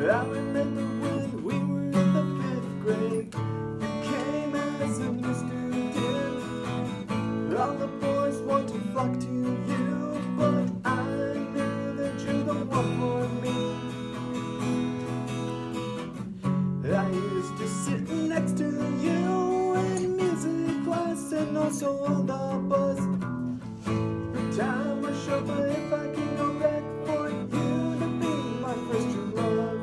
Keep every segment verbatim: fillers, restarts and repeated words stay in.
I remember when we were in the fifth grade. You came as a new student. All the boys want to flock to you, but I knew that you're the one for me. I used to sit next to you in music class and also on the bus. Time was short, but if I can go back for you to be my first true love.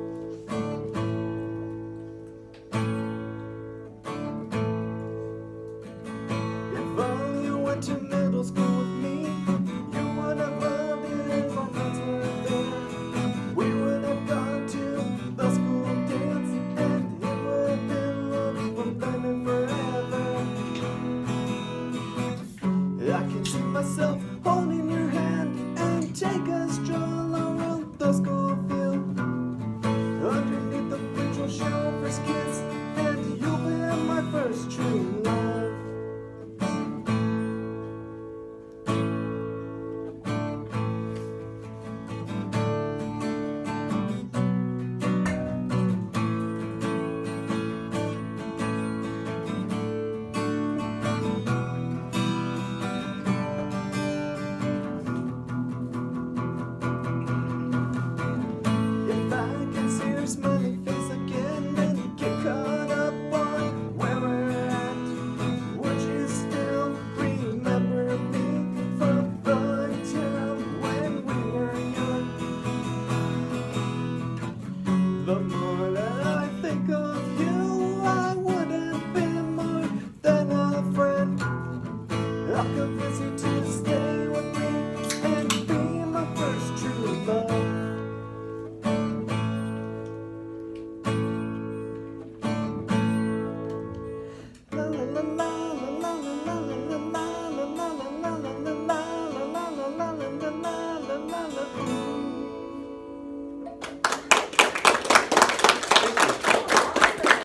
If only you went to middle school with me, you would have loved it if our friends were there. We would have gone to the school dance, and it would have been love from then and forever. I can see myself holding your hand and take a stroll around the school field. Underneath the bridge we'll share our first kiss, and you'll be my first true love. Smiling face again and get caught up on where we're at. Would you still remember me from the time when we were young? The more that I think of you, I wouldn't be more than a friend. I'll convince you to